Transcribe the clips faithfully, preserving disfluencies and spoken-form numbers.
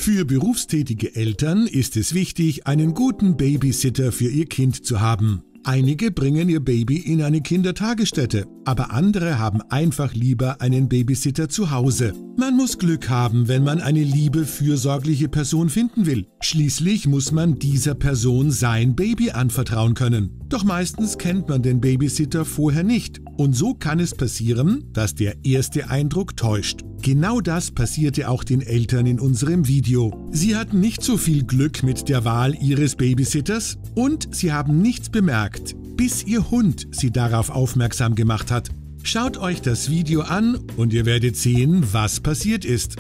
Für berufstätige Eltern ist es wichtig, einen guten Babysitter für ihr Kind zu haben. Einige bringen ihr Baby in eine Kindertagesstätte, aber andere haben einfach lieber einen Babysitter zu Hause. Man muss Glück haben, wenn man eine liebe, fürsorgliche Person finden will. Schließlich muss man dieser Person sein Baby anvertrauen können. Doch meistens kennt man den Babysitter vorher nicht. Und so kann es passieren, dass der erste Eindruck täuscht. Genau das passierte auch den Eltern in unserem Video. Sie hatten nicht so viel Glück mit der Wahl ihres Babysitters und sie haben nichts bemerkt, bis ihr Hund sie darauf aufmerksam gemacht hat. Schaut euch das Video an und ihr werdet sehen, was passiert ist.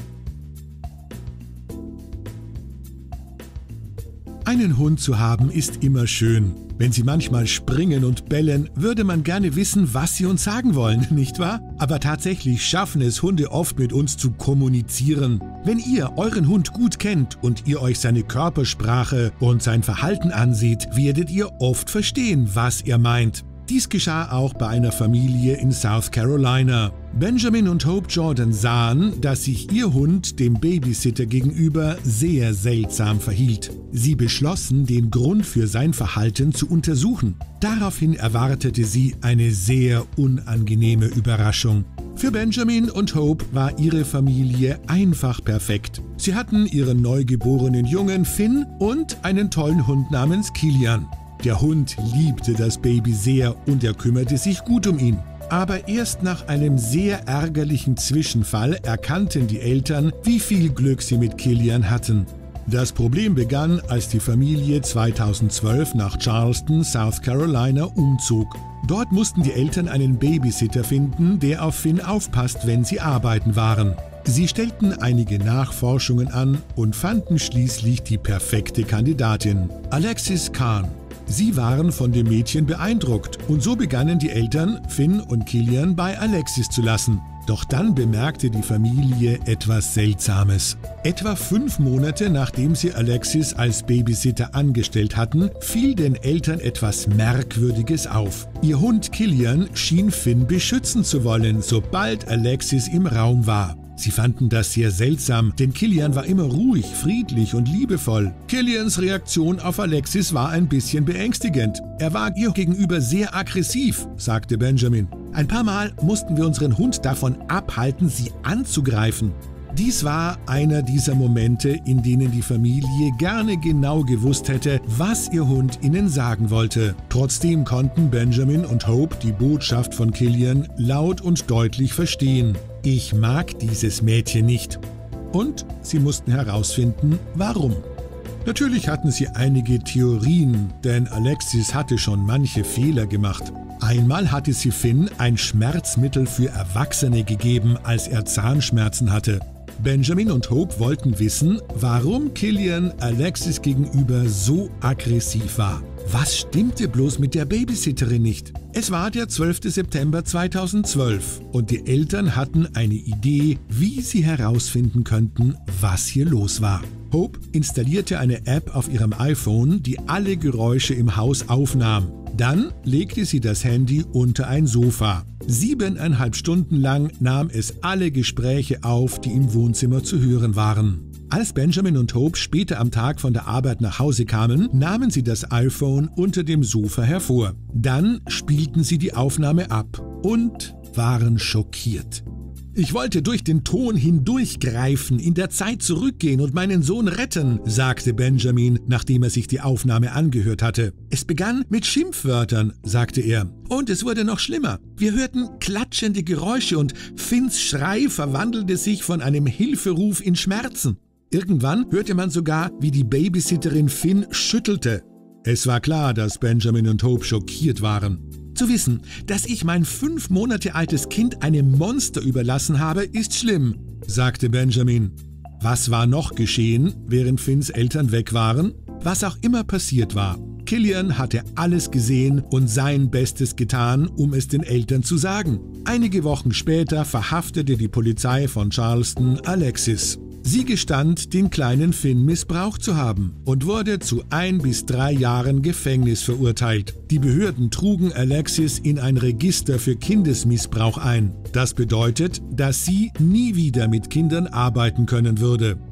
Einen Hund zu haben ist immer schön. Wenn sie manchmal springen und bellen, würde man gerne wissen, was sie uns sagen wollen, nicht wahr? Aber tatsächlich schaffen es Hunde oft mit uns zu kommunizieren. Wenn ihr euren Hund gut kennt und ihr euch seine Körpersprache und sein Verhalten ansieht, werdet ihr oft verstehen, was er meint. Dies geschah auch bei einer Familie in South Carolina. Benjamin und Hope Jordan sahen, dass sich ihr Hund dem Babysitter gegenüber sehr seltsam verhielt. Sie beschlossen, den Grund für sein Verhalten zu untersuchen. Daraufhin erwartete sie eine sehr unangenehme Überraschung. Für Benjamin und Hope war ihre Familie einfach perfekt. Sie hatten ihren neugeborenen Jungen Finn und einen tollen Hund namens Kilian. Der Hund liebte das Baby sehr und er kümmerte sich gut um ihn. Aber erst nach einem sehr ärgerlichen Zwischenfall erkannten die Eltern, wie viel Glück sie mit Kilian hatten. Das Problem begann, als die Familie zweitausendzwölf nach Charleston, South Carolina, umzog. Dort mussten die Eltern einen Babysitter finden, der auf Finn aufpasst, wenn sie arbeiten waren. Sie stellten einige Nachforschungen an und fanden schließlich die perfekte Kandidatin, Alexis Kahn. Sie waren von dem Mädchen beeindruckt und so begannen die Eltern, Finn und Kilian bei Alexis zu lassen. Doch dann bemerkte die Familie etwas Seltsames. Etwa fünf Monate nachdem sie Alexis als Babysitter angestellt hatten, fiel den Eltern etwas Merkwürdiges auf. Ihr Hund Kilian schien Finn beschützen zu wollen, sobald Alexis im Raum war. Sie fanden das sehr seltsam, denn Kilian war immer ruhig, friedlich und liebevoll. Kilians Reaktion auf Alexis war ein bisschen beängstigend. Er war ihr gegenüber sehr aggressiv, sagte Benjamin. Ein paar Mal mussten wir unseren Hund davon abhalten, sie anzugreifen. Dies war einer dieser Momente, in denen die Familie gerne genau gewusst hätte, was ihr Hund ihnen sagen wollte. Trotzdem konnten Benjamin und Hope die Botschaft von Kilian laut und deutlich verstehen. Ich mag dieses Mädchen nicht. Und sie mussten herausfinden, warum. Natürlich hatten sie einige Theorien, denn Alexis hatte schon manche Fehler gemacht. Einmal hatte sie Finn ein Schmerzmittel für Erwachsene gegeben, als er Zahnschmerzen hatte. Benjamin und Hope wollten wissen, warum Kilian Alexis gegenüber so aggressiv war. Was stimmte bloß mit der Babysitterin nicht? Es war der zwölfte September zweitausendzwölf und die Eltern hatten eine Idee, wie sie herausfinden könnten, was hier los war. Hope installierte eine App auf ihrem iPhone, die alle Geräusche im Haus aufnahm. Dann legte sie das Handy unter ein Sofa. Siebeneinhalb Stunden lang nahm es alle Gespräche auf, die im Wohnzimmer zu hören waren. Als Benjamin und Hope später am Tag von der Arbeit nach Hause kamen, nahmen sie das iPhone unter dem Sofa hervor. Dann spielten sie die Aufnahme ab und waren schockiert. Ich wollte durch den Ton hindurchgreifen, in der Zeit zurückgehen und meinen Sohn retten, sagte Benjamin, nachdem er sich die Aufnahme angehört hatte. Es begann mit Schimpfwörtern, sagte er. Und es wurde noch schlimmer. Wir hörten klatschende Geräusche und Finns Schrei verwandelte sich von einem Hilferuf in Schmerzen. Irgendwann hörte man sogar, wie die Babysitterin Finn schüttelte. Es war klar, dass Benjamin und Hope schockiert waren. Zu wissen, dass ich mein fünf Monate altes Kind einem Monster überlassen habe, ist schlimm, sagte Benjamin. Was war noch geschehen, während Finns Eltern weg waren? Was auch immer passiert war. Kilian hatte alles gesehen und sein Bestes getan, um es den Eltern zu sagen. Einige Wochen später verhaftete die Polizei von Charleston Alexis. Sie gestand, den kleinen Finn missbraucht zu haben und wurde zu ein bis drei Jahren Gefängnis verurteilt. Die Behörden trugen Alexis in ein Register für Kindesmissbrauch ein. Das bedeutet, dass sie nie wieder mit Kindern arbeiten können würde.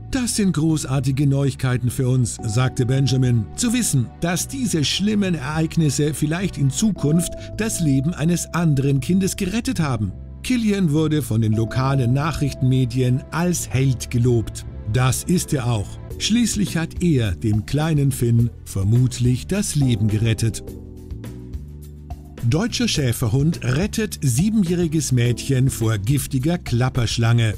Das sind großartige Neuigkeiten für uns, sagte Benjamin. Zu wissen, dass diese schlimmen Ereignisse vielleicht in Zukunft das Leben eines anderen Kindes gerettet haben. Killian wurde von den lokalen Nachrichtenmedien als Held gelobt. Das ist er auch. Schließlich hat er dem kleinen Finn vermutlich das Leben gerettet. Deutscher Schäferhund rettet siebenjähriges Mädchen vor giftiger Klapperschlange.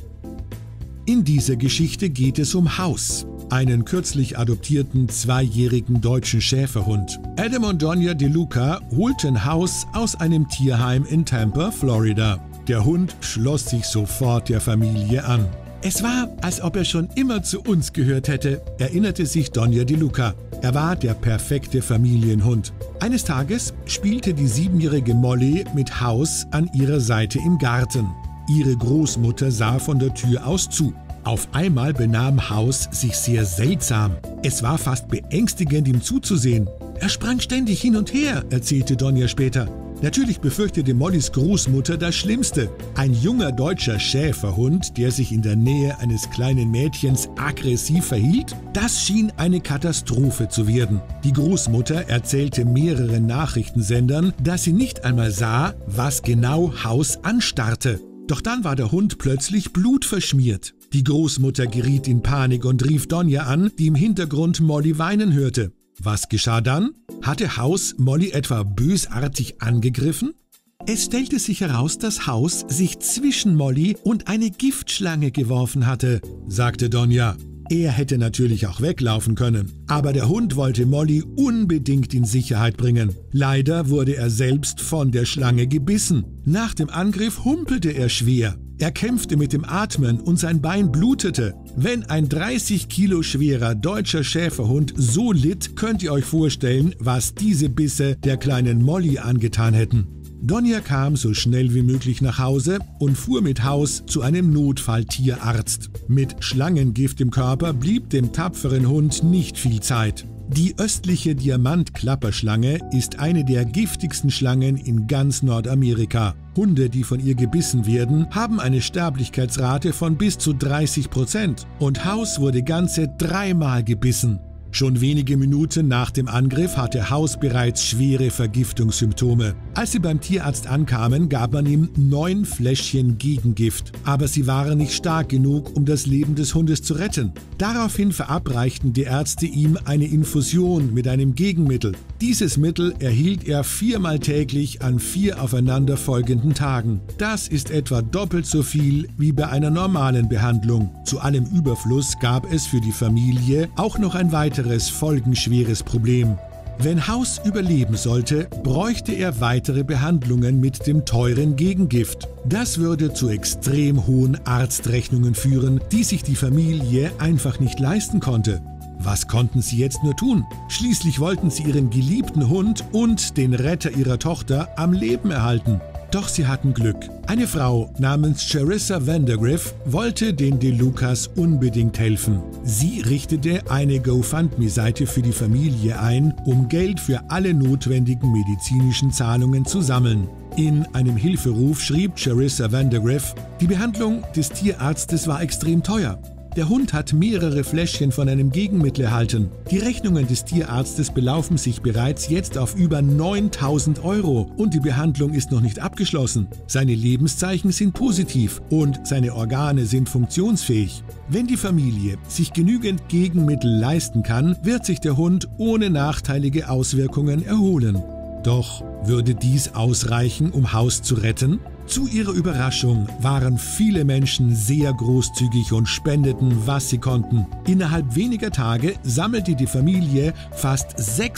In dieser Geschichte geht es um Haus, einen kürzlich adoptierten zweijährigen deutschen Schäferhund. Adam und Donia DeLuca holten Haus aus einem Tierheim in Tampa, Florida. Der Hund schloss sich sofort der Familie an. Es war, als ob er schon immer zu uns gehört hätte, erinnerte sich Donia DeLuca. Er war der perfekte Familienhund. Eines Tages spielte die siebenjährige Molly mit Haus an ihrer Seite im Garten. Ihre Großmutter sah von der Tür aus zu. Auf einmal benahm Haus sich sehr seltsam. Es war fast beängstigend, ihm zuzusehen. Er sprang ständig hin und her, erzählte Donia später. Natürlich befürchtete Mollys Großmutter das Schlimmste. Ein junger deutscher Schäferhund, der sich in der Nähe eines kleinen Mädchens aggressiv verhielt, das schien eine Katastrophe zu werden. Die Großmutter erzählte mehreren Nachrichtensendern, dass sie nicht einmal sah, was genau Haus anstarrte. Doch dann war der Hund plötzlich blutverschmiert. Die Großmutter geriet in Panik und rief Donia an, die im Hintergrund Molly weinen hörte. Was geschah dann? Hatte Haus Molly etwa bösartig angegriffen? Es stellte sich heraus, dass Haus sich zwischen Molly und eine Giftschlange geworfen hatte, sagte Donia. Er hätte natürlich auch weglaufen können, aber der Hund wollte Molly unbedingt in Sicherheit bringen. Leider wurde er selbst von der Schlange gebissen. Nach dem Angriff humpelte er schwer. Er kämpfte mit dem Atmen und sein Bein blutete. Wenn ein dreißig Kilo schwerer deutscher Schäferhund so litt, könnt ihr euch vorstellen, was diese Bisse der kleinen Molly angetan hätten. Donia kam so schnell wie möglich nach Hause und fuhr mit Haus zu einem Notfalltierarzt. Mit Schlangengift im Körper blieb dem tapferen Hund nicht viel Zeit. Die östliche Diamantklapperschlange ist eine der giftigsten Schlangen in ganz Nordamerika. Hunde, die von ihr gebissen werden, haben eine Sterblichkeitsrate von bis zu dreißig Prozent. Und Haus wurde ganze dreimal gebissen. Schon wenige Minuten nach dem Angriff hatte Haus bereits schwere Vergiftungssymptome. Als sie beim Tierarzt ankamen, gab man ihm neun Fläschchen Gegengift. Aber sie waren nicht stark genug, um das Leben des Hundes zu retten. Daraufhin verabreichten die Ärzte ihm eine Infusion mit einem Gegenmittel. Dieses Mittel erhielt er viermal täglich an vier aufeinanderfolgenden Tagen. Das ist etwa doppelt so viel wie bei einer normalen Behandlung. Zu allem Überfluss gab es für die Familie auch noch ein weiteres folgenschweres Problem. Wenn Haus überleben sollte, bräuchte er weitere Behandlungen mit dem teuren Gegengift. Das würde zu extrem hohen Arztrechnungen führen, die sich die Familie einfach nicht leisten konnte. Was konnten sie jetzt nur tun? Schließlich wollten sie ihren geliebten Hund und den Retter ihrer Tochter am Leben erhalten. Doch sie hatten Glück. Eine Frau namens Charissa Vandergriff wollte den DeLucas unbedingt helfen. Sie richtete eine GoFundMe-Seite für die Familie ein, um Geld für alle notwendigen medizinischen Zahlungen zu sammeln. In einem Hilferuf schrieb Charissa Vandergriff: Die Behandlung des Tierarztes war extrem teuer. Der Hund hat mehrere Fläschchen von einem Gegenmittel erhalten. Die Rechnungen des Tierarztes belaufen sich bereits jetzt auf über neuntausend Euro und die Behandlung ist noch nicht abgeschlossen. Seine Lebenszeichen sind positiv und seine Organe sind funktionsfähig. Wenn die Familie sich genügend Gegenmittel leisten kann, wird sich der Hund ohne nachteilige Auswirkungen erholen. Doch würde dies ausreichen, um Haus zu retten? Zu ihrer Überraschung waren viele Menschen sehr großzügig und spendeten, was sie konnten. Innerhalb weniger Tage sammelte die Familie fast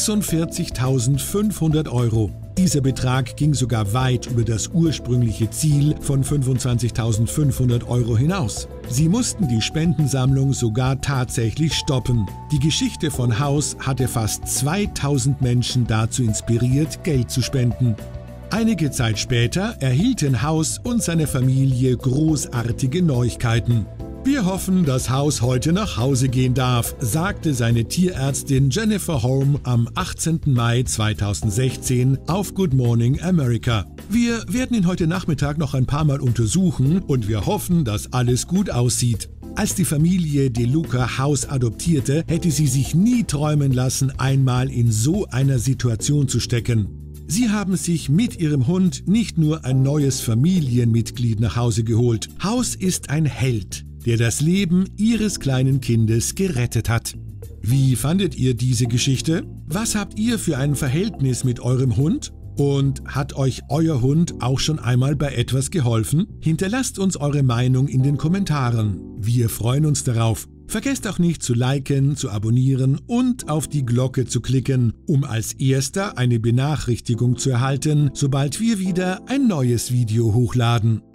sechsundvierzigtausendfünfhundert Euro. Dieser Betrag ging sogar weit über das ursprüngliche Ziel von fünfundzwanzigtausendfünfhundert Euro hinaus. Sie mussten die Spendensammlung sogar tatsächlich stoppen. Die Geschichte von Haus hatte fast zweitausend Menschen dazu inspiriert, Geld zu spenden. Einige Zeit später erhielten Haus und seine Familie großartige Neuigkeiten. Wir hoffen, dass Haus heute nach Hause gehen darf, sagte seine Tierärztin Jennifer Holm am achtzehnten Mai zweitausendsechzehn auf Good Morning America. Wir werden ihn heute Nachmittag noch ein paar Mal untersuchen und wir hoffen, dass alles gut aussieht. Als die Familie De Luca Haus adoptierte, hätte sie sich nie träumen lassen, einmal in so einer Situation zu stecken. Sie haben sich mit ihrem Hund nicht nur ein neues Familienmitglied nach Hause geholt. Haus ist ein Held, der das Leben ihres kleinen Kindes gerettet hat. Wie fandet ihr diese Geschichte? Was habt ihr für ein Verhältnis mit eurem Hund? Und hat euch euer Hund auch schon einmal bei etwas geholfen? Hinterlasst uns eure Meinung in den Kommentaren. Wir freuen uns darauf. Vergesst auch nicht zu liken, zu abonnieren und auf die Glocke zu klicken, um als Erster eine Benachrichtigung zu erhalten, sobald wir wieder ein neues Video hochladen.